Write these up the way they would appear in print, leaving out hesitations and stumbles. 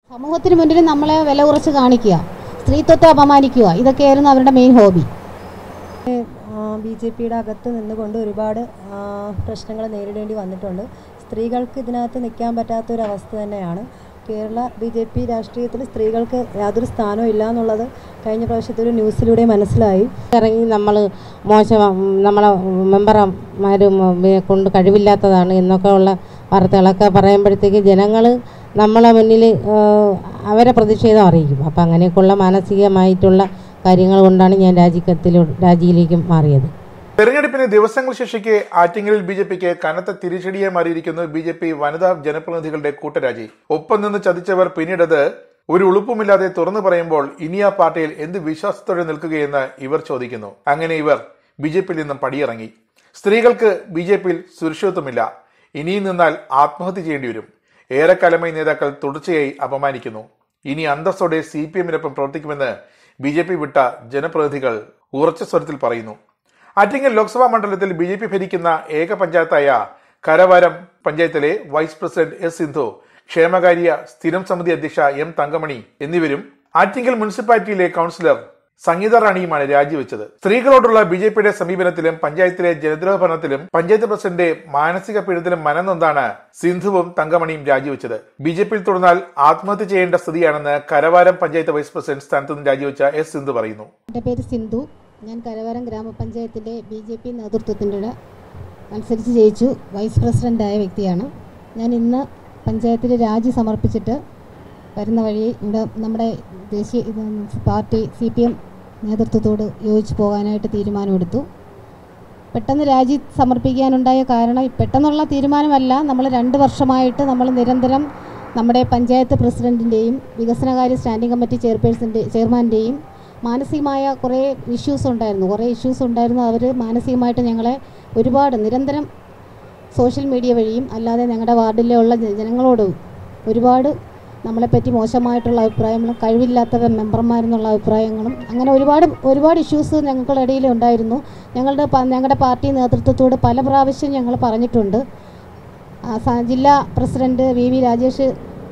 സമൂഹത്തിന് മുന്നിൽ നമ്മളെ വില കുറച്ച് കാണിക്കുക, സ്ത്രീത്വത്തെ അപമാനിക്കുക, ഇതൊക്കെയായിരുന്നു അവരുടെ മെയിൻ ഹോബി. ബി.ജെ.പിയുടെ അകത്ത് നിന്നുകൊണ്ട് ഒരുപാട് പ്രശ്നങ്ങൾ നേരിടേണ്ടി വന്നിട്ടുണ്ട്. സ്ത്രീകൾക്ക് ഇതിനകത്ത് നിൽക്കാൻ പറ്റാത്തൊരവസ്ഥ തന്നെയാണ്. കേരള ബി.ജെ.പി രാഷ്ട്രീയത്തിൽ സ്ത്രീകൾക്ക് യാതൊരു സ്ഥാനവും ഇല്ല എന്നുള്ളത് കഴിഞ്ഞ പ്രാവശ്യത്തെ ഒരു ന്യൂസിലൂടെ മനസ്സിലായി. ഇറങ്ങി നമ്മൾ നമ്മളെ മെമ്പർമാരും കൊണ്ട് കഴിവില്ലാത്തതാണ് എന്നൊക്കെ ഉള്ള വാർത്തകളൊക്കെ പറയുമ്പോഴത്തേക്ക് ജനങ്ങൾ നമ്മളെ മുന്നിൽ അവരെ പ്രതിഷേധം അറിയിക്കും. അപ്പം അങ്ങനെയൊക്കെയുള്ള മാനസികമായിട്ടുള്ള കാര്യങ്ങൾ കൊണ്ടാണ് ഞാൻ രാജിയിലേക്ക് മാറിയത്. തെരഞ്ഞെടുപ്പിന് ദിവസങ്ങൾ ശേഷിക്കെ ആറ്റിങ്ങലിൽ ബി.ജെ.പിക്ക് കനത്ത തിരിച്ചടിയെ മാറിയിരിക്കുന്നു ബി.ജെ.പി വനിതാ ജനപ്രതിനിധികളുടെ കൂട്ടരാജി. ഒപ്പം നിന്ന് ചതിച്ചവർ പിന്നീടത് ഒരു ഉളുപ്പുമില്ലാതെ തുറന്നു പറയുമ്പോൾ ഇനി ആ പാർട്ടിയിൽ എന്ത് വിശ്വാസത്തോടെ നിൽക്കുകയെന്ന് ഇവർ ചോദിക്കുന്നു. അങ്ങനെ ഇവർ ബി.ജെ.പിയിൽ നിന്നും പടിയിറങ്ങി. സ്ത്രീകൾക്ക് ബി.ജെ.പിയിൽ സുരക്ഷിതത്വമില്ല, ഇനിയും നിന്നാൽ ആത്മഹത്യ ചെയ്യേണ്ടി വരും. ഏറെക്കാലമായി നേതാക്കൾ തുടർച്ചയായി അപമാനിക്കുന്നു. ഇനി അന്തസ്സോടെ CPM-നൊപ്പം പ്രവർത്തിക്കുമെന്ന് ബി.ജെ.പി വിട്ട ജനപ്രതിനിധികൾ ഉറച്ച സ്വരത്തിൽ പറയുന്നു. ആറ്റിങ്ങൽ ലോക്സഭാ മണ്ഡലത്തിൽ ബി.ജെ.പി ഭരിക്കുന്ന ഏക പഞ്ചായത്തായ കരവാരം പഞ്ചായത്തിലെ വൈസ് പ്രസിഡന്റ് S. സിന്ധു, ക്ഷേമകാര്യ സ്ഥിരം സമിതി അധ്യക്ഷ M. തങ്കമണി എന്നിവരും ആറ്റിങ്ങൽ മുനിസിപ്പാലിറ്റിയിലെ കൌൺസിലർ സംഗീത റാണിയുമാണ് രാജിവെച്ചത്. സ്ത്രീകളോടുള്ള ബി.ജെ.പിയുടെ സമീപനത്തിലും പഞ്ചായത്തിലെ ജനദ്രോഹ ഭരണത്തിലും പഞ്ചായത്ത് പ്രസിഡന്റ് മാനസിക പീഡനത്തിലും മനംനൊന്താണ് സിന്ധുവും തങ്കമണിയും രാജിവെച്ചത്. ബി.ജെ.പിയിൽ തുടർന്നാൽ ആത്മഹത്യ ചെയ്യേണ്ട സ്ഥിതിയാണെന്ന് കരവാരം പഞ്ചായത്ത് വൈസ് പ്രസിഡന്റ് സ്ഥാനത്ത് നിന്ന് രാജിവെച്ച S. സിന്ധു പറയുന്നു. എൻ്റെ പേര് സിന്ധു. ഞാൻ കരവാരം ഗ്രാമപഞ്ചായത്തിലെ ബി.ജെ.പി നേതൃത്വത്തിൻ്റെ മത്സരിച്ച് ജയിച്ചു വൈസ് പ്രസിഡൻ്റായ വ്യക്തിയാണ്. ഞാൻ ഇന്ന് പഞ്ചായത്തിൽ രാജി സമർപ്പിച്ചിട്ട് വരുന്ന വഴി ഇവിടെ നമ്മുടെ ദേശീയ പാർട്ടി CPM നേതൃത്വത്തോട് യോജിച്ച് പോകാനായിട്ട് തീരുമാനമെടുത്തു. പെട്ടെന്ന് രാജി സമർപ്പിക്കാനുണ്ടായ കാരണം പെട്ടെന്നുള്ള തീരുമാനമല്ല. നമ്മൾ 2 വർഷമായിട്ട് നമ്മൾ നിരന്തരം നമ്മുടെ പഞ്ചായത്ത് പ്രസിഡൻറ്റിൻ്റെയും വികസനകാര്യ സ്റ്റാൻഡിംഗ് കമ്മിറ്റി ചെയർമാൻ്റെയും മാനസികമായ കുറേ ഇഷ്യൂസ് ഉണ്ടായിരുന്നു. അവർ മാനസികമായിട്ട് ഞങ്ങളെ ഒരുപാട് നിരന്തരം സോഷ്യൽ മീഡിയ വഴിയും അല്ലാതെ ഞങ്ങളുടെ വാർഡിലുള്ള ജനങ്ങളോട് ഒരുപാട് നമ്മളെപ്പറ്റി മോശമായിട്ടുള്ള അഭിപ്രായങ്ങളും കഴിവില്ലാത്തവർ മെമ്പർമാരെന്നുള്ള അഭിപ്രായങ്ങളും അങ്ങനെ ഒരുപാട് ഇഷ്യൂസ് ഞങ്ങളുടെ ഇടയിൽ ഉണ്ടായിരുന്നു. ഞങ്ങളുടെ പാർട്ടി നേതൃത്വത്തോട് പല പ്രാവശ്യം ഞങ്ങൾ പറഞ്ഞിട്ടുണ്ട്. ജില്ലാ പ്രസിഡന്റ് VV രാജേഷ്,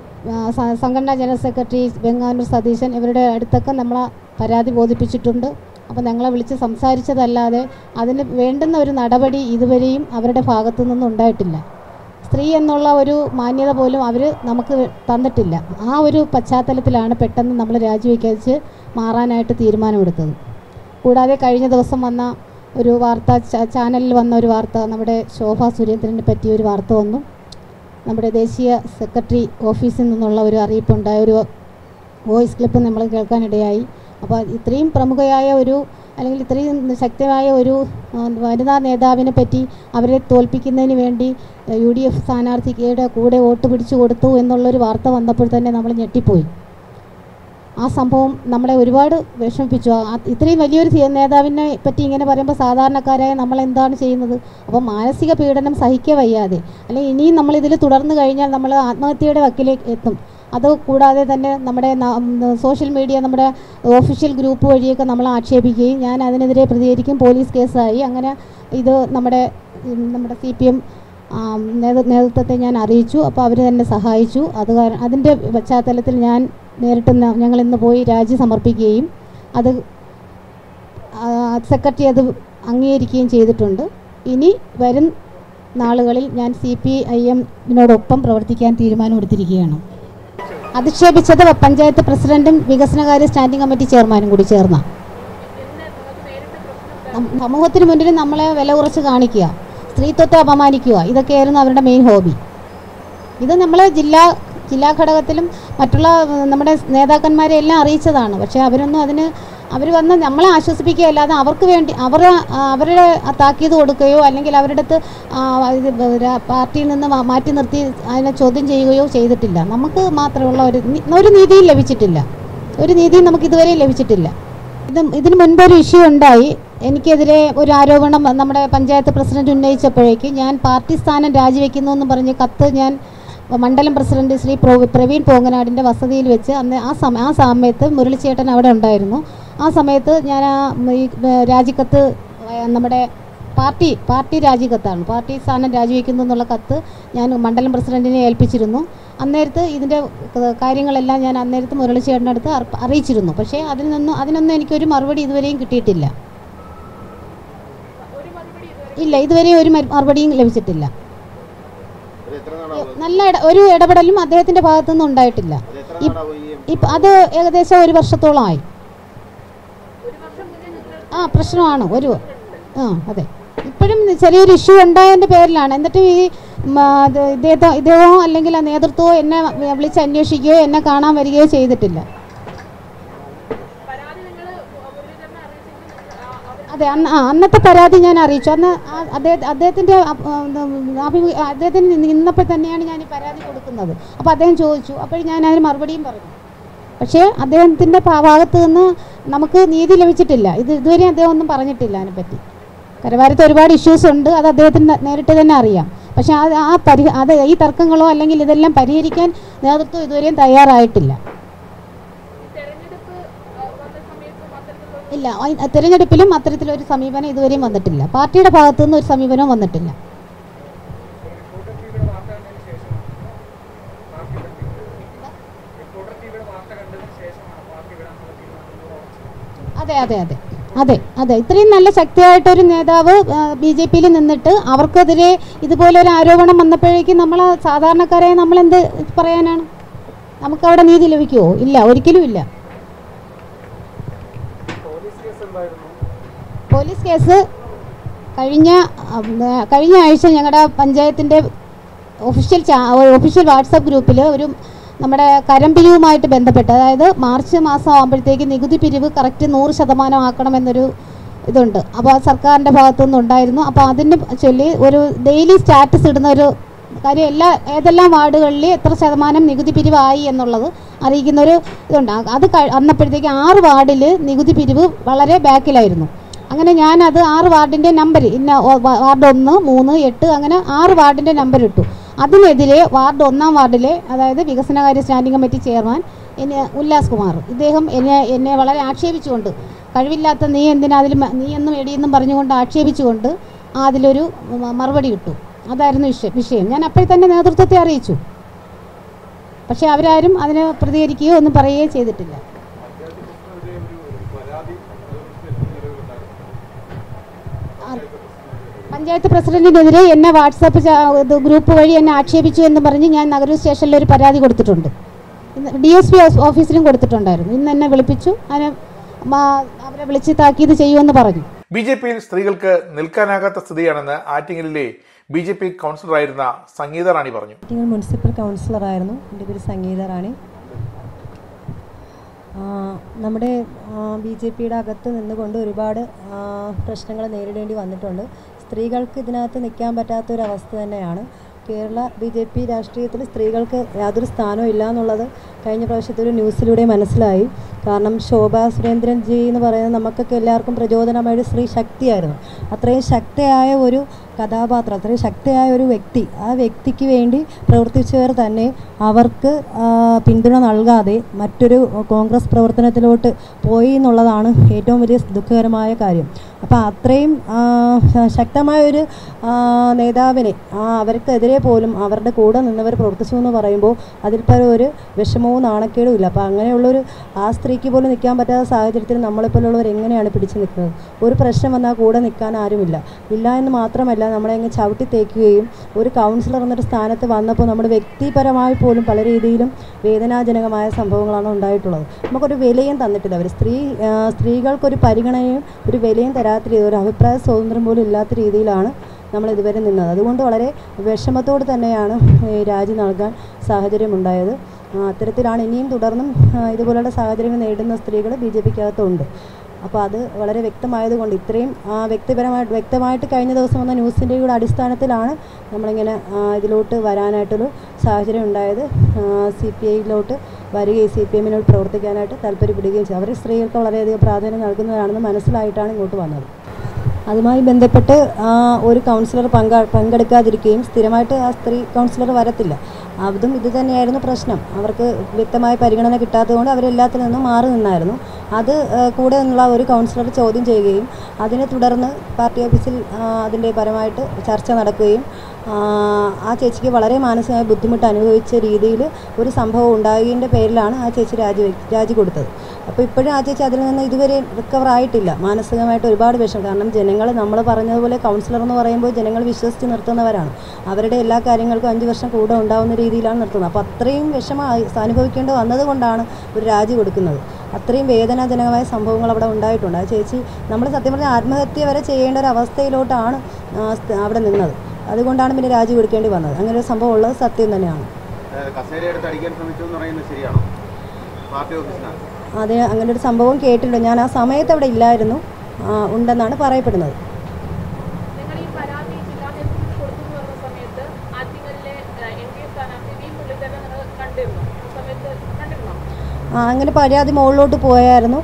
സംഘടനാ ജനറൽ സെക്രട്ടറി വെങ്ങാനൂർ സതീശൻ, ഇവരുടെ അടുത്തൊക്കെ നമ്മളെ പരാതി ബോധിപ്പിച്ചിട്ടുണ്ട്. അപ്പോൾ ഞങ്ങളെ വിളിച്ച് സംസാരിച്ചതല്ലാതെ അതിന് വേണ്ടുന്ന ഒരു നടപടി ഇതുവരെയും അവരുടെ ഭാഗത്തു നിന്നും ഉണ്ടായിട്ടില്ല. സ്ത്രീ എന്നുള്ള ഒരു മാന്യത പോലും അവർ നമുക്ക് തന്നിട്ടില്ല. ആ ഒരു പശ്ചാത്തലത്തിലാണ് പെട്ടെന്ന് നമ്മൾ രാജിവെച്ച് മാറാനായിട്ട് തീരുമാനമെടുത്തത്. കൂടാതെ കഴിഞ്ഞ ദിവസം വന്ന ഒരു വാർത്ത, ചാനലിൽ വന്ന ഒരു വാർത്ത, നമ്മുടെ ശോഭാ സുരേന്ദ്രനെ പറ്റിയ ഒരു വാർത്ത വന്നു. നമ്മുടെ ദേശീയ സെക്രട്ടറി ഓഫീസിൽ നിന്നുള്ള ഒരു അറിയിപ്പുണ്ടായ ഒരു വോയിസ് ക്ലിപ്പ് നമ്മൾ കേൾക്കാനിടയായി. അപ്പോൾ ഇത്രയും പ്രമുഖയായ അല്ലെങ്കിൽ ഇത്രയും ശക്തമായ ഒരു വനിതാ നേതാവിനെ പറ്റി അവരെ തോൽപ്പിക്കുന്നതിന് വേണ്ടി UDF സ്ഥാനാർത്ഥിയുടെ കൂടെ വോട്ട് പിടിച്ചു കൊടുത്തു എന്നുള്ളൊരു വാർത്ത വന്നപ്പോൾ തന്നെ നമ്മൾ ഞെട്ടിപ്പോയി. ആ സംഭവം നമ്മളെ ഒരുപാട് വിഷമിപ്പിച്ചു. ഇത്രയും വലിയൊരു നേതാവിനെ പറ്റി ഇങ്ങനെ പറയുമ്പോൾ സാധാരണക്കാരായ നമ്മൾ എന്താണ് ചെയ്യുന്നത്? അപ്പോൾ മാനസിക പീഡനം സഹിക്കുക വയ്യാതെ, അല്ലെങ്കിൽ ഇനിയും നമ്മളിതിൽ തുടർന്ന് കഴിഞ്ഞാൽ നമ്മൾ ആത്മഹത്യയുടെ വക്കിലേക്ക് എത്തും. അതുകൂടാതെ തന്നെ നമ്മുടെ സോഷ്യൽ മീഡിയ, നമ്മുടെ ഒഫീഷ്യൽ ഗ്രൂപ്പ് വഴിയൊക്കെ നമ്മൾ ആക്ഷേപിക്കുകയും ഞാൻ അതിനെതിരെ പ്രതികരിക്കും, പോലീസ് കേസായി. അങ്ങനെ ഇത് നമ്മുടെ CPM നേതൃത്വത്തെ ഞാൻ അറിയിച്ചു. അപ്പോൾ അവർ തന്നെ സഹായിച്ചു. അതിൻ്റെ പശ്ചാത്തലത്തിൽ ഞങ്ങൾ ഇന്ന് പോയി രാജി സമർപ്പിക്കുകയും അത് സെക്രട്ടറി അത് അംഗീകരിക്കുകയും ചെയ്തിട്ടുണ്ട്. ഇനി വരും നാളുകളിൽ ഞാൻ CPIM-നോടൊപ്പം പ്രവർത്തിക്കാൻ തീരുമാനമെടുത്തിരിക്കുകയാണ്. അധിക്ഷേപിച്ചത് പഞ്ചായത്ത് പ്രസിഡന്റും വികസനകാര്യ സ്റ്റാൻഡിംഗ് കമ്മിറ്റി ചെയർമാനും കൂടി ചേർന്ന. സമൂഹത്തിന് മുന്നിൽ നമ്മളെ വില കുറച്ച് കാണിക്കുക, സ്ത്രീത്വത്തെ അപമാനിക്കുക, ഇതൊക്കെയായിരുന്നു അവരുടെ മെയിൻ ഹോബി. ഇത് നമ്മൾ ജില്ലാ ഘടകത്തിലും മറ്റുള്ള നമ്മുടെ നേതാക്കന്മാരെ എല്ലാം അറിയിച്ചതാണ്. പക്ഷേ അവർ വന്ന് നമ്മളെ ആശ്വസിപ്പിക്കുകയല്ലാതെ അവർക്ക് വേണ്ടി അവരുടെ താക്കീത് കൊടുക്കുകയോ അല്ലെങ്കിൽ അവരുടെ അടുത്ത് പാർട്ടിയിൽ നിന്ന് മാറ്റി നിർത്തി അതിനെ ചോദ്യം ചെയ്യുകയോ ചെയ്തിട്ടില്ല. നമുക്ക് മാത്രമുള്ള ഒരു നീതിയും ലഭിച്ചിട്ടില്ല. ഒരു നീതിയും നമുക്ക് ഇതുവരെ ലഭിച്ചിട്ടില്ല. ഇതിന് മുൻപൊരു ഇഷ്യൂ ഉണ്ടായി. എനിക്കെതിരെ ഒരു ആരോപണം നമ്മുടെ പഞ്ചായത്ത് പ്രസിഡന്റ് ഉന്നയിച്ചപ്പോഴേക്ക് ഞാൻ പാർട്ടി സ്ഥാനം രാജിവെക്കുന്നു എന്ന് പറഞ്ഞ് കത്ത് ഞാൻ മണ്ഡലം പ്രസിഡന്റ് ശ്രീ പ്രവീൺ പോങ്ങനാടിൻ്റെ വസതിയിൽ വെച്ച് അന്ന് ആ സമയത്ത് മുരളിച്ചേട്ടൻ അവിടെ ഉണ്ടായിരുന്നു. ആ സമയത്ത് ഞാൻ ഈ രാജിക്കത്ത് നമ്മുടെ പാർട്ടി രാജിക്കത്താണ്. പാർട്ടി സ്ഥാനം രാജിവെക്കുന്നു എന്നുള്ള കത്ത് ഞാൻ മണ്ഡലം പ്രസിഡന്റിനെ ഏൽപ്പിച്ചിരുന്നു. അന്നേരത്ത് ഇതിൻ്റെ കാര്യങ്ങളെല്ലാം ഞാൻ അന്നേരത്ത് മുരളിച്ചേട്ടൻ്റെ അടുത്ത് അറിയിച്ചിരുന്നു. പക്ഷേ അതിനൊന്നും എനിക്കൊരു മറുപടി ഇതുവരെയും കിട്ടിയിട്ടില്ല. ഇല്ല, ഇതുവരെ ഒരു മറുപടിയും ലഭിച്ചിട്ടില്ല. നല്ല ഒരു ഇടപെടലും അദ്ദേഹത്തിൻ്റെ ഭാഗത്തുനിന്ന് ഉണ്ടായിട്ടില്ല. ഇപ്പം അത് ഏകദേശം 1 വർഷത്തോളമായി. പ്രശ്നമാണ് അതെ. ഇപ്പോഴും ചെറിയൊരു ഇഷ്യൂ ഉണ്ടായതിൻ്റെ പേരിലാണ്. എന്നിട്ട് ഈ ഇദ്ദേഹമോ അല്ലെങ്കിൽ ആ നേതൃത്വമോ എന്നെ വിളിച്ച് അന്വേഷിക്കുകയോ എന്നെ കാണാൻ വരികയോ ചെയ്തിട്ടില്ല. അതെ, അന്നത്തെ പരാതി ഞാൻ അറിയിച്ചു. അന്ന് അദ്ദേഹത്തിന് നിന്നപ്പോൾ തന്നെയാണ് ഞാൻ ഈ പരാതി കൊടുക്കുന്നത്. അപ്പോൾ അദ്ദേഹം ചോദിച്ചു. അപ്പോൾ ഞാൻ അതിന് മറുപടിയും പറഞ്ഞു. പക്ഷേ അദ്ദേഹത്തിൻ്റെ ഭാഗത്ത് നിന്ന് നമുക്ക് നീതി ലഭിച്ചിട്ടില്ല. ഇതുവരെ അദ്ദേഹം ഒന്നും പറഞ്ഞിട്ടില്ല അതിനെപ്പറ്റി. കരവാരത്ത് ഒരുപാട് ഇഷ്യൂസ് ഉണ്ട്, അത് അദ്ദേഹത്തിന് നേരിട്ട് തന്നെ അറിയാം. പക്ഷേ അത് ഈ തർക്കങ്ങളോ അല്ലെങ്കിൽ ഇതെല്ലാം പരിഹരിക്കാൻ നേതൃത്വം ഇതുവരെയും തയ്യാറായിട്ടില്ല. ഇല്ല, തിരഞ്ഞെടുപ്പിലും അത്തരത്തിലൊരു സമീപനം ഇതുവരെയും വന്നിട്ടില്ല. പാർട്ടിയുടെ ഭാഗത്തു നിന്ന് ഒരു സമീപനവും വന്നിട്ടില്ല. അതെ. ഇത്രയും നല്ല ശക്തിയായിട്ടൊരു നേതാവ് BJP-യിൽ നിന്നിട്ട് അവർക്കെതിരെ ഇതുപോലൊരു ആരോപണം വന്നപ്പോഴേക്കും നമ്മൾ സാധാരണക്കാരായ നമ്മളെന്ത് പറയാനാണ്? നമുക്കവിടെ നീതി ലഭിക്കുമോ? ഇല്ല, ഒരിക്കലും ഇല്ല. പോലീസ് കേസ് കഴിഞ്ഞ ആഴ്ച ഞങ്ങളുടെ പഞ്ചായത്തിൻ്റെ ഒഫീഷ്യൽ വാട്സാപ്പ് ഗ്രൂപ്പിൽ നമ്മുടെ കരംപിരിവുമായിട്ട് ബന്ധപ്പെട്ട്, അതായത് മാർച്ച് മാസം ആകുമ്പോഴത്തേക്ക് നികുതി പിരിവ് കറക്റ്റ് 100% ആക്കണമെന്നൊരു ഇതുണ്ട്. അപ്പോൾ അത് സർക്കാരിൻ്റെ ഭാഗത്തുനിന്ന് ഉണ്ടായിരുന്നു. അപ്പോൾ അതിന് ചൊല്ലി ഒരു ഡെയിലി സ്റ്റാറ്റസ് ഇടുന്ന ഒരു കാര്യം, ഏതെല്ലാം വാർഡുകളിൽ എത്ര ശതമാനം നികുതി പിരിവായി എന്നുള്ളത് അറിയിക്കുന്നൊരു ഇതുണ്ട്. അത് വന്നപ്പോഴത്തേക്ക് 6 വാർഡിൽ നികുതി പിരിവ് വളരെ ബാക്കിലായിരുന്നു. അങ്ങനെ ഞാനത് 6 വാർഡിൻ്റെ നമ്പർ വാർഡ് 1, 3, 8 അങ്ങനെ 6 വാർഡിൻ്റെ നമ്പർ ഇട്ടു. അതിനെതിരെ വാർഡ് 1-ാം വാർഡിലെ, അതായത് വികസനകാര്യ standing committee chairman Ullas Kumar, ഇദ്ദേഹം എന്നെ വളരെ ആക്ഷേപിച്ചുകൊണ്ട്, കഴിവില്ലാത്ത നീ എന്നും എടിയെന്നും പറഞ്ഞുകൊണ്ട് ആക്ഷേപിച്ചുകൊണ്ട് അതിലൊരു മറുപടി ഇട്ടു. അതായിരുന്നു വിഷയം. ഞാൻ അപ്പോൾ തന്നെ നേതൃത്വത്തെ അറിയിച്ചു. പക്ഷേ അവരാരും അതിനെ പ്രതികരിക്കുകയോ ഒന്നും പറയുകയോ ചെയ്തിട്ടില്ല. പഞ്ചായത്ത് പ്രസിഡന്റിനെതിരെ എന്നെ വാട്സാപ്പ് ഗ്രൂപ്പ് വഴി എന്നെ ആക്ഷേപിച്ചു എന്ന് പറഞ്ഞ് ഞാൻ നഗരൂർ സ്റ്റേഷനിൽ ഒരു പരാതി കൊടുത്തിട്ടുണ്ട്. DSP ഓഫീസിലും കൊടുത്തിട്ടുണ്ടായിരുന്നു. ഇന്ന് എന്നെ വിളിപ്പിച്ചു. അവരെ വിളിച്ച് താക്കീത് ചെയ്യുമെന്ന് പറഞ്ഞു. BJP-യിൽ സ്ത്രീകൾക്ക് നിൽക്കാനാകാത്ത സ്ഥിതിയാണെന്ന് ആറ്റിങ്ങലിലെ BJP കൗൺസിലറായിരുന്ന സംഗീത റാണി പറഞ്ഞു. ആറ്റിങ്ങൽ മുനിസിപ്പൽ കൗൺസിലറായിരുന്നു. എൻ്റെ പേര് സംഗീത റാണി. നമ്മുടെ BJP-യുടെ അകത്ത് നിന്നുകൊണ്ട് ഒരുപാട് പ്രശ്നങ്ങൾ നേരിടേണ്ടി വന്നിട്ടുണ്ട്. സ്ത്രീകൾക്ക് ഇതിനകത്ത് നിൽക്കാൻ പറ്റാത്തൊരവസ്ഥ തന്നെയാണ്. കേരള BJP രാഷ്ട്രീയത്തിൽ സ്ത്രീകൾക്ക് യാതൊരു സ്ഥാനവും ഇല്ല എന്നുള്ളത് കഴിഞ്ഞ പ്രാവശ്യത്തെ ഒരു ന്യൂസിലൂടെ മനസ്സിലായി. കാരണം ശോഭാ സുരേന്ദ്രൻ ജി എന്ന് പറയുന്നത് നമുക്കൊക്കെ എല്ലാവർക്കും പ്രചോദനമായ സ്ത്രീ ശക്തിയായിരുന്നു. അത്രയും ശക്തിയായ ഒരു കഥാപാത്രം, അത്രയും ശക്തിയായ ഒരു വ്യക്തി, ആ വ്യക്തിക്ക് വേണ്ടി പ്രവർത്തിച്ചവർ തന്നെ അവർക്ക് പിന്തുണ നൽകാതെ മറ്റൊരു കോൺഗ്രസ് പ്രവർത്തനത്തിലോട്ട് പോയി എന്നുള്ളതാണ് ഏറ്റവും വലിയ ദുഃഖകരമായ കാര്യം. അപ്പോൾ അത്രയും ശക്തമായൊരു നേതാവിനെ അവർക്കെതിരെ പോലും അവരുടെ കൂടെ നിന്നവർ പ്രവർത്തിച്ചു എന്ന് പറയുമ്പോൾ അതിൽ പരം ഒരു വിഷമവും നാണക്കേടും ഇല്ല. അപ്പോൾ അങ്ങനെയുള്ളൊരു ആ സ്ത്രീക്ക് പോലും നിൽക്കാൻ പറ്റാത്ത സാഹചര്യത്തിൽ നമ്മളെപ്പോലുള്ളവർ എങ്ങനെയാണ് പിടിച്ചു നിൽക്കുന്നത്? ഒരു പ്രശ്നം വന്നാൽ കൂടെ നിൽക്കാൻ ആരുമില്ല. ഇല്ല എന്ന് മാത്രമല്ല, നമ്മളെ അങ്ങ് ചവിട്ടി തേക്കുകയും ഒരു കൗൺസിലർ എന്നൊരു സ്ഥാനത്ത് വന്നപ്പോൾ നമ്മുടെ വ്യക്തിപരമായി പോലും പല രീതിയിലും വേദനാജനകമായ സംഭവങ്ങളാണ് ഉണ്ടായിട്ടുള്ളത്. നമുക്കൊരു വിലയും തന്നിട്ടില്ല അവർ. സ്ത്രീകൾക്കൊരു പരിഗണനയും ഒരു വിലയും തരാത്ത രീതി, ഒരു അഭിപ്രായ സ്വാതന്ത്ര്യം പോലും ഇല്ലാത്ത രീതിയിലാണ് നമ്മൾ ഇതുവരെ നിന്നത്. അതുകൊണ്ട് വളരെ വിഷമത്തോട് തന്നെയാണ് രാജി നൽകാൻ സാഹചര്യമുണ്ടായത്. അത്തരത്തിലാണ് ഇനിയും തുടർന്നും ഇതുപോലുള്ള സാഹചര്യങ്ങൾ നേരിടുന്ന സ്ത്രീകൾ BJP-ക്കകത്തുണ്ട്. അപ്പോൾ അത് വളരെ വ്യക്തമായതുകൊണ്ട് ഇത്രയും വ്യക്തമായിട്ട് കഴിഞ്ഞ ദിവസം വന്ന ന്യൂസിൻ്റെ കൂടെ അടിസ്ഥാനത്തിലാണ് നമ്മളിങ്ങനെ ഇതിലോട്ട് വരാനായിട്ടൊരു സാഹചര്യം ഉണ്ടായത്. CPI-യിലോട്ട് വരികയും CPM-നോട് പ്രവർത്തിക്കാനായിട്ട് താല്പര്യപ്പെടുകയും ചെയ്തു. അവർ സ്ത്രീകൾക്ക് വളരെയധികം പ്രാധാന്യം നൽകുന്നതാണെന്ന് മനസ്സിലായിട്ടാണ് ഇങ്ങോട്ട് വന്നത്. അതുമായി ബന്ധപ്പെട്ട് ഒരു കൗൺസിലർ പങ്കെടുക്കാതിരിക്കുകയും സ്ഥിരമായിട്ട് ആ സ്ത്രീ കൗൺസിലർ വരത്തില്ല. അതും ഇത് തന്നെയായിരുന്നു പ്രശ്നം. അവർക്ക് വ്യക്തമായ പരിഗണന കിട്ടാത്തതുകൊണ്ട് അവരെല്ലാത്തിൽ നിന്നും മാറി നിന്നായിരുന്നു. അത് കൂടെ നിന്നുള്ള ഒരു കൗൺസിലർ ചോദ്യം ചെയ്യുകയും അതിനെ തുടർന്ന് പാർട്ടി ഓഫീസിൽ അതിൻ്റെ പരമായിട്ട് ചർച്ച നടക്കുകയും ആ ചേച്ചിക്ക് വളരെ മാനസികമായ ബുദ്ധിമുട്ട് അനുഭവിച്ച രീതിയിൽ ഒരു സംഭവം ഉണ്ടായതിൻ്റെ പേരിലാണ് ആ ചേച്ചി രാജി കൊടുത്തത്. അപ്പോൾ ഇപ്പോഴും ആ ചേച്ചി അതിൽ നിന്ന് ഇതുവരെ റിക്കവർ ആയിട്ടില്ല. മാനസികമായിട്ട് ഒരുപാട് വിഷമം. കാരണം ജനങ്ങൾ നമ്മൾ പറഞ്ഞതുപോലെ കൗൺസിലർ എന്ന് പറയുമ്പോൾ ജനങ്ങൾ വിശ്വസിച്ച് നിർത്തുന്നവരാണ്. അവരുടെ എല്ലാ കാര്യങ്ങൾക്കും 5 വർഷം കൂടെ ഉണ്ടാവുന്ന രീതിയിലാണ് നിർത്തുന്നത്. അപ്പോൾ അത്രയും വിഷമം അനുഭവിക്കേണ്ടി വന്നതുകൊണ്ടാണ് ഒരു രാജി കൊടുക്കുന്നത്. അത്രയും വേദനാജനകമായ സംഭവങ്ങൾ അവിടെ ഉണ്ടായിട്ടുണ്ട്. ആ ചേച്ചി നമ്മൾ സത്യം പറഞ്ഞാൽ ആത്മഹത്യ വരെ ചെയ്യേണ്ട ഒരു അവസ്ഥയിലോട്ടാണ് അവിടെ നിന്നത്. അതുകൊണ്ടാണ് പിന്നെ രാജി കൊടുക്കേണ്ടി വന്നത്. അങ്ങനെ ഒരു സംഭവം ഉള്ളത് സത്യം തന്നെയാണ്. അതെ, അങ്ങനെ ഒരു സംഭവം കേട്ടിട്ടുണ്ട്. ഞാൻ ആ സമയത്ത് അവിടെ ഇല്ലായിരുന്നു, ഉണ്ടെന്നാണ് പറയപ്പെടുന്നത്. അങ്ങനെ പരാതി മുകളിലോട്ട് പോയായിരുന്നു.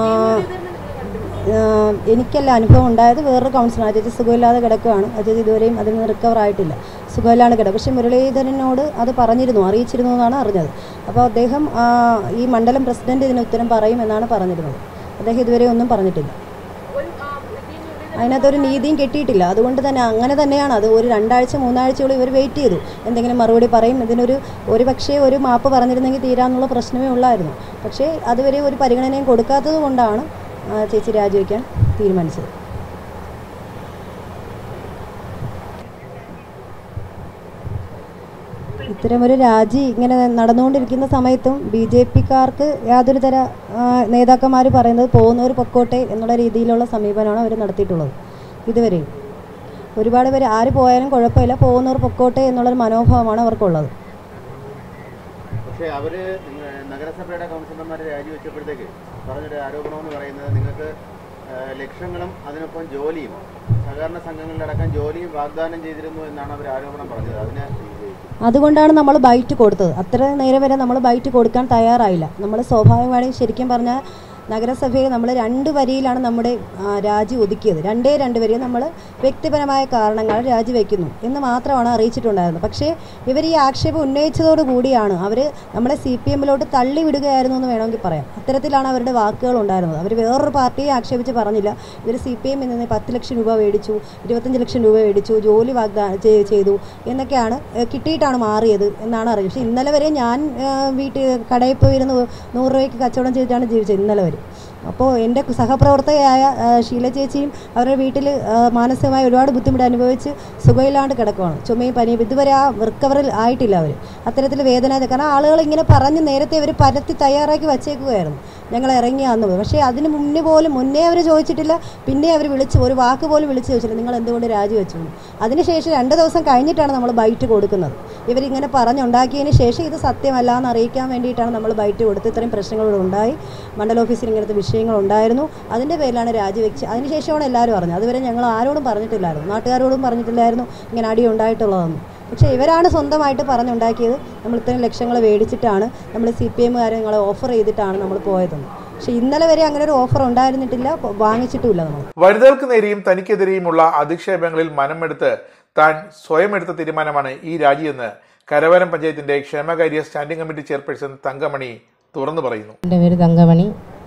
എനിക്കല്ല അനുഭവം ഉണ്ടായത്, വേറൊരു കൗൺസിലർ. ചേച്ചി സുഖമില്ലാതെ കിടക്കുകയാണ്. ചേച്ചി ഇതുവരെയും അതിൽ നിന്ന് റിക്കവർ ആയിട്ടില്ല, സുഖമില്ലാതെ കിടക്കും. പക്ഷേ മുരളീധരനോട് അത് അറിയിച്ചിരുന്നു എന്നാണ് അറിഞ്ഞത്. അപ്പോൾ അദ്ദേഹം ഈ മണ്ഡലം പ്രസിഡന്റ് ഇതിന് ഉത്തരം പറയും എന്നാണ് പറഞ്ഞിരുന്നത്. അദ്ദേഹം ഇതുവരെ ഒന്നും പറഞ്ഞിട്ടില്ല. അതിനകത്തൊരു നീതിയും കിട്ടിയിട്ടില്ല. അതുകൊണ്ട് തന്നെ അങ്ങനെ തന്നെയാണ് അത്. ഒരു 2 ആഴ്ച 3 ആഴ്ചയോളം ഇവർ വെയിറ്റ് ചെയ്തു, എന്തെങ്കിലും മറുപടി പറയും. ഒരു പക്ഷേ ഒരു മാപ്പ് പറഞ്ഞിരുന്നെങ്കിൽ തീരാന്നുള്ള പ്രശ്നമേ ഉള്ളായിരുന്നു. പക്ഷേ അതുവരെ ഒരു പരിഗണനയും കൊടുക്കാത്തത് കൊണ്ടാണ് ചേച്ചി രാജിവെക്കാൻ തീരുമാനിച്ചത്. ഇത്തരമൊരു രാജി ഇങ്ങനെ നടന്നുകൊണ്ടിരിക്കുന്ന സമയത്തും BJPക്കാർക്ക് യാതൊരു തര നേതാക്കന്മാർ പറയുന്നത് പോകുന്നവർ പൊക്കോട്ടെ എന്നുള്ള രീതിയിലുള്ള സമീപനമാണ് അവർ നടത്തിയിട്ടുള്ളത്. ഇതുവരെയും ഒരുപാട് പേര് ആര് പോയാലും കുഴപ്പമില്ല, പോകുന്നവർ പൊക്കോട്ടെ എന്നുള്ളൊരു മനോഭാവമാണ് അവർക്കുള്ളത്. പക്ഷേ അവർ നഗരസഭയുടെ കൗൺസിലർമാരെ രാജിവെച്ചപ്പോഴത്തേക്ക് പറഞ്ഞൊരു ആരോപണമെന്ന് പറയുന്നത് നിങ്ങൾക്ക് ലക്ഷങ്ങളും അതിനൊപ്പം ജോലിയും സഹകരണ സംഘങ്ങളിലടക്കം ജോലിയും വാഗ്ദാനം ചെയ്തിരുന്നു എന്നാണ് അവർ ആരോപണം പറഞ്ഞത്. അതുകൊണ്ടാണ് നമ്മൾ ബൈറ്റ് കൊടുത്തത്. അത്ര നേരം വരെ നമ്മൾ ബൈറ്റ് കൊടുക്കാൻ തയ്യാറായില്ല. നമ്മൾ സ്വാഭാവികമായും ശരിക്കും പറഞ്ഞാൽ നഗരസഭയിൽ നമ്മൾ 2 വരിയിലാണ് നമ്മുടെ രാജി ഒതുക്കിയത്. 2 വരിയിൽ നമ്മൾ വ്യക്തിപരമായ കാരണങ്ങൾ രാജിവെക്കുന്നു എന്ന് മാത്രമാണ് അറിയിച്ചിട്ടുണ്ടായിരുന്നത്. പക്ഷേ ഇവർ ഈ ആക്ഷേപം ഉന്നയിച്ചതോടുകൂടിയാണ് അവർ നമ്മളെ CPMലോട്ട് തള്ളിവിടുകയായിരുന്നു എന്ന് വേണമെങ്കിൽ പറയാം. അത്തരത്തിലാണ് അവരുടെ വാക്കുകൾ ഉണ്ടായിരുന്നത്. അവർ വേറൊരു പാർട്ടിയെ ആക്ഷേപിച്ച് പറഞ്ഞില്ല. ഇവർ CPM നിന്ന് 10 ലക്ഷം രൂപ മേടിച്ചു, 25 ലക്ഷം രൂപ മേടിച്ചു, ജോലി വാഗ്ദാനം ചെയ്തു എന്നൊക്കെയാണ് കിട്ടിയിട്ടാണ് മാറിയത് എന്നാണ് അറിയുന്നത്. പക്ഷേ ഇന്നലെ വരെ ഞാൻ കടയിൽ പോയിരുന്ന് 100 രൂപയ്ക്ക് കച്ചവടം ചെയ്തിട്ടാണ് ജീവിച്ചത് ഇന്നലെ വരെ. അപ്പോൾ എൻ്റെ സഹപ്രവർത്തകയായ ഷീല ചേച്ചിയും അവരുടെ വീട്ടിൽ മാനസികമായി ഒരുപാട് ബുദ്ധിമുട്ട് അനുഭവിച്ച് സുഖമില്ലാണ്ട് കിടക്കുകയാണ്. ചുമയും പനിയും ഇതുവരെ ആ റിക്കവറിൽ ആയിട്ടില്ല അവർ. അത്തരത്തിൽ വേദന, കാരണം ആളുകൾ ഇങ്ങനെ പറഞ്ഞ് നേരത്തെ അവർ പരത്തി തയ്യാറാക്കി വച്ചേക്കുകയായിരുന്നു ഞങ്ങൾ ഇറങ്ങിയാന്ന് പോയി. പക്ഷേ അതിന് മുന്നേ അവർ ചോദിച്ചിട്ടില്ല. പിന്നെ അവർ ഒരു വാക്ക് പോലും വിളിച്ച് ചോദിച്ചില്ല നിങ്ങൾ എന്തുകൊണ്ട് രാജിവെച്ചു. അതിനുശേഷം 2 ദിവസം കഴിഞ്ഞിട്ടാണ് നമ്മൾ ബൈറ്റ് കൊടുക്കുന്നത്. ഇവരിങ്ങനെ പറഞ്ഞുണ്ടാക്കിയതിന് ശേഷം ഇത് സത്യമല്ല എന്ന് അറിയിക്കാൻ വേണ്ടിയിട്ടാണ് നമ്മൾ ബൈറ്റ് കൊടുത്ത്. ഇത്രയും പ്രശ്നങ്ങളുണ്ടായി, മണ്ഡല ഓഫീസിൽ ഇങ്ങനത്തെ വിഷയങ്ങളുണ്ടായിരുന്നു, അതിൻ്റെ പേരിലാണ് രാജിവെച്ച്. അതിനുശേഷമാണ് എല്ലാവരും അറിഞ്ഞത്. അതുവരെ ഞങ്ങൾ ആരോടും പറഞ്ഞിട്ടില്ലായിരുന്നു, നാട്ടുകാരോടും പറഞ്ഞിട്ടില്ലായിരുന്നു ഇങ്ങനെ അടി ഉണ്ടായിട്ടുള്ളതെന്ന്. പക്ഷേ ഇവരാണ് സ്വന്തമായിട്ട് പറഞ്ഞുണ്ടാക്കിയത്. നമ്മൾ ഇത്രയും ലക്ഷങ്ങൾ മേടിച്ചിട്ടാണ്, നമ്മൾ CPMകാരെ ഞങ്ങളെ ഓഫർ ചെയ്തിട്ടാണ് നമ്മൾ പോയതെന്ന്. പക്ഷേ ഇന്നലെ വരെ അങ്ങനെ ഒരു ഓഫർ ഉണ്ടായിരുന്നിട്ടില്ല, വാങ്ങിച്ചിട്ടുമില്ല നമ്മൾ. വനിതകൾക്ക് നേരെയും തനിക്കെതിരെയുമുള്ള അധിക്ഷേപങ്ങളിൽ മനമെടുത്ത് താൻ സ്വയം എടുത്ത തീരുമാനമാണ് ഈ രാജിയെന്ന് കരവാരം പഞ്ചായത്തിന്റെ ക്ഷേമകാര്യ സ്റ്റാൻഡിംഗ് കമ്മിറ്റി ചെയർപേഴ്സൺ തങ്കമണി തുറന്നു പറയുന്നു. എൻ്റെ പേര് തങ്കമണി,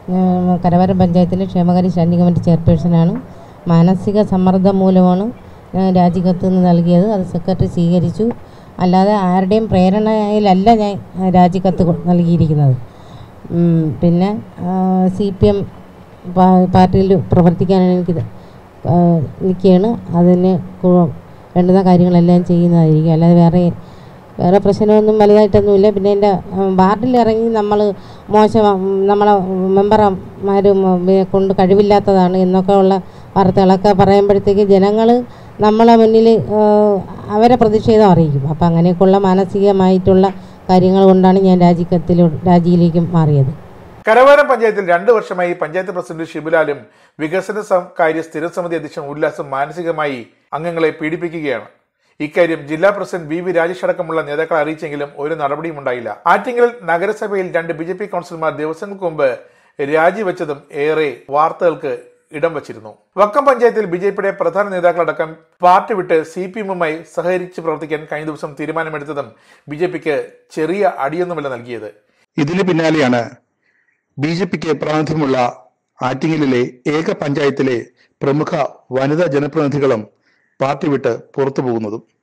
കരവാരം പഞ്ചായത്തിലെ ക്ഷേമകാര്യ സ്റ്റാൻഡിംഗ് കമ്മിറ്റി ചെയർപേഴ്സണാണ്. മാനസിക സമ്മർദ്ദം മൂലമാണ് രാജിക്കത്ത് നൽകിയത്. അത് സെക്രട്ടറി സ്വീകരിച്ചു. അല്ലാതെ ആരുടെയും പ്രേരണയിലല്ല ഞാൻ രാജിക്കത്ത് നൽകിയിരിക്കുന്നത്. പിന്നെ CPM പാർട്ടിയിൽ പ്രവർത്തിക്കാനാണ് എനിക്കാണ് അതിന് വേണ്ടുന്ന കാര്യങ്ങളെല്ലാം ചെയ്യുന്നതായിരിക്കും. അല്ലാതെ വേറെ പ്രശ്നമൊന്നും വലുതായിട്ടൊന്നുമില്ല. പിന്നെ എൻ്റെ വാർഡിൽ ഇറങ്ങി നമ്മളെ മെമ്പർമാരും കൊണ്ട് കഴിവില്ലാത്തതാണ് എന്നൊക്കെ ഉള്ള വാർത്തകളൊക്കെ പറയുമ്പോഴത്തേക്ക് ജനങ്ങൾ നമ്മളെ മുന്നിൽ അവരെ പ്രതിഷേധം അറിയിക്കും. അപ്പം അങ്ങനെയൊക്കെയുള്ള മാനസികമായിട്ടുള്ള കാര്യങ്ങൾ കൊണ്ടാണ് ഞാൻ രാജിയിലേക്ക് മാറിയത്. കരവാരം പഞ്ചായത്തിൽ 2 വർഷമായി പഞ്ചായത്ത് പ്രസിഡന്റ് ഷിബുലാലും വികസന കാര്യ സ്ഥിര സമിതി അധ്യക്ഷൻ ഉല്ലാസും മാനസികമായി അംഗങ്ങളെ പീഡിപ്പിക്കുകയാണ്. ഇക്കാര്യം ജില്ലാ പ്രസിഡന്റ് VV രാജേഷ് അടക്കമുള്ള നേതാക്കളെ അറിയിച്ചെങ്കിലും ഒരു നടപടിയും ഉണ്ടായില്ല. ആറ്റിങ്ങൽ നഗരസഭയിൽ 2 BJP കൗൺസിലർമാർ ദിവസങ്ങൾക്ക് മുമ്പ് രാജിവെച്ചതും ഏറെ വാർത്തകൾക്ക് ഇടം വച്ചിരുന്നു. വക്കം പഞ്ചായത്തിൽ BJPയുടെ പ്രധാന നേതാക്കളടക്കം പാർട്ടി വിട്ട് CPMുമായി സഹകരിച്ച് പ്രവർത്തിക്കാൻ കഴിഞ്ഞ ദിവസം തീരുമാനമെടുത്തതും BJPക്ക് ചെറിയ അടിയൊന്നുമല്ല നൽകിയത്. ഇതിന് പിന്നാലെയാണ് BJPക്ക് പ്രാതിനിധ്യമുള്ള ആറ്റിങ്ങലിലെ ഏക പഞ്ചായത്തിലെ പ്രമുഖ വനിതാ ജനപ്രതിനിധികളും പാർട്ടി വിട്ട് പുറത്തു പോകുന്നതും.